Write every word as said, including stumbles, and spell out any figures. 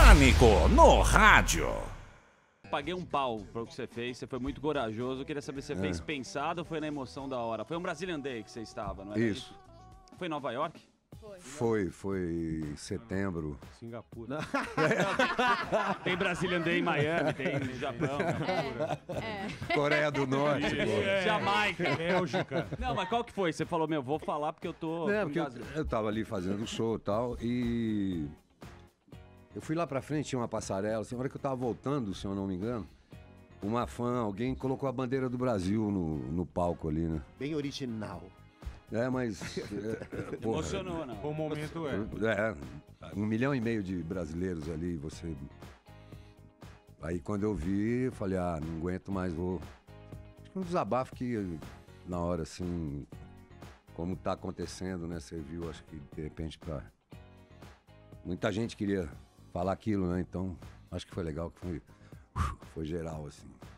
Pânico no rádio. Paguei um pau pro que você fez, você foi muito corajoso. Eu queria saber se você É. fez pensado ou foi na emoção da hora. Foi um Brazilian Day que você estava, não é? Isso. Foi em Nova York? Foi, foi em setembro. Singapura. Tem Brazilian Day em Miami, tem no Japão. É. Coreia do Norte, pô. É. Jamaica. Bélgica. Não, mas qual que foi? Você falou, meu, vou falar porque eu tô... É, porque eu, engasgado. eu tava ali fazendo show e tal, e eu fui lá pra frente, tinha uma passarela, assim, na hora que eu tava voltando, se eu não me engano, uma fã, alguém colocou a bandeira do Brasil no, no palco ali, né? Bem original. É, mas... É, é, porra, Emocionou, não? O momento é. É, um milhão e meio de brasileiros ali, você... Aí quando eu vi, eu falei, ah, não aguento mais, vou... Acho que um desabafo que, na hora, assim, como tá acontecendo, né, você viu, acho que, de repente, pra... Muita gente queria falar aquilo, né, então, acho que foi legal, que foi, foi geral, assim.